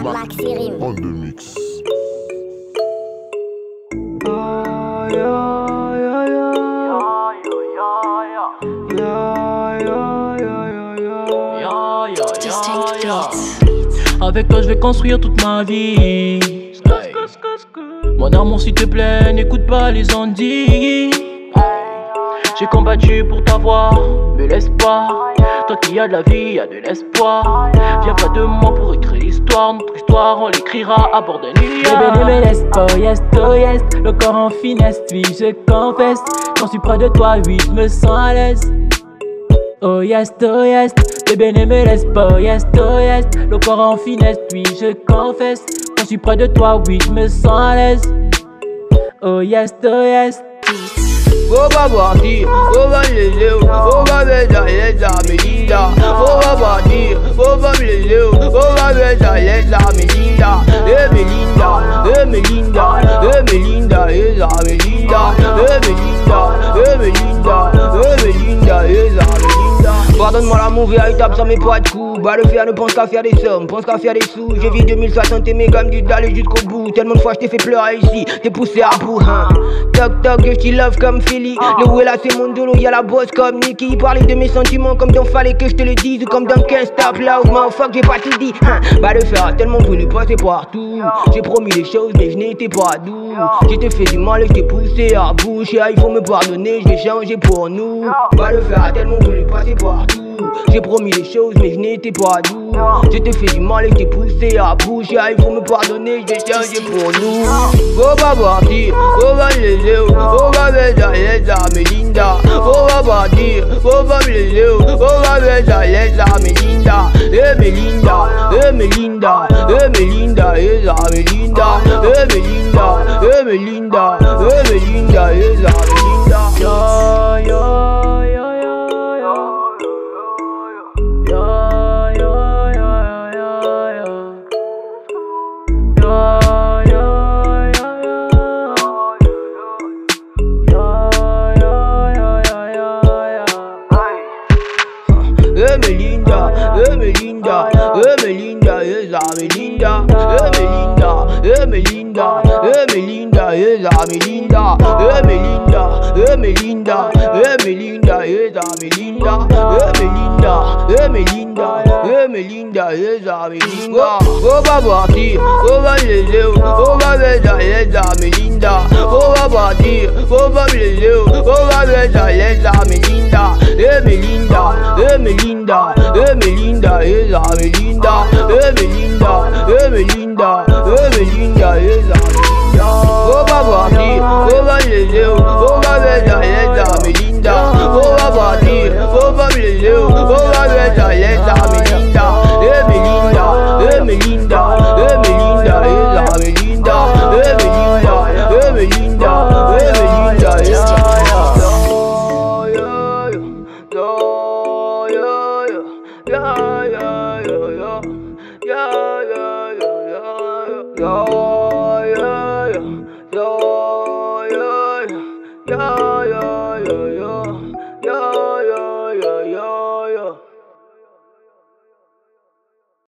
Maxi Rim. On the mix. Distinct Beats. Avec toi je vais construire toute ma vie. Mon amour s'il te plaît, n'écoute pas les ondits. J'ai combattu pour t'avoir, mais laisse pas. Toi qui as de la vie, y'a de l'espoir. Viens pas de moi pour écrire l'histoire. Notre histoire, on l'écrira à bord d'un nuage. Bébé, mais laisse pas, oh yes. Le corps en finesse, oui, je confesse. Quand je suis près de toi, oui, je me sens à l'aise. Oh yes. Bébé, ne me laisse pas, oh yes. Le corps en finesse, oui, je confesse. Quand je suis près de toi, oui, je me sens à l'aise. Oh yes. On va partir, on va me laisser, on va mettre à l'aise à Melinda. On va partir, on va me laisser, on va mettre à l'aise à Melinda. Melinda, et à Melinda. Melinda, et à Melinda. Pardonne-moi l'amour véritable, ça m'est pas de coup. Bah le faire ne pense qu'à faire des sommes, pense qu'à faire des sous. J'ai vu 2060 et mes gammes du d'aller jusqu'au bout. Tellement de fois je t'ai fait pleurer ici, t'es poussé à bout, hein. Toc, je t'y love comme Philly. Le où est là c'est mon dolo, y'a la boss comme Nicky. Parler de mes sentiments comme d'en fallait que je te le dise. Ou comme d'un 15 stop là où motherfuck j'ai pas tout dit, hein. Bah le faire a tellement voulu passer partout. J'ai promis les choses mais je n'étais pas doux. J'ai te fait du mal et je t'ai poussé à bout. Il faut me pardonner, je vais changer pour nous. Bah le faire a tellement voulu passer partout. J'ai promis les choses mais je n'étais pas doux. Je t'ai fait du mal et je t'ai poussé à bout. Il faut me pardonner, je vais changer pour nous. On va partir, on va me laisser, on va mettre à l'aise à Melinda. On va partir, on va me laisser, on va mettre à l'aise à Melinda. Et Melinda, et à Melinda. On va partir, on va me laisser, on va mettre à l'aise à Melinda. On va partir, on va me laisser, on va mettre à l'aise à Melinda. Et Melinda, et à Melinda. On va partir, on va me laisser, on va mettre à l'aise à Melinda. On va partir, on va me laisser, on va mettre à l'aise à Melinda. Et Melinda, yeah.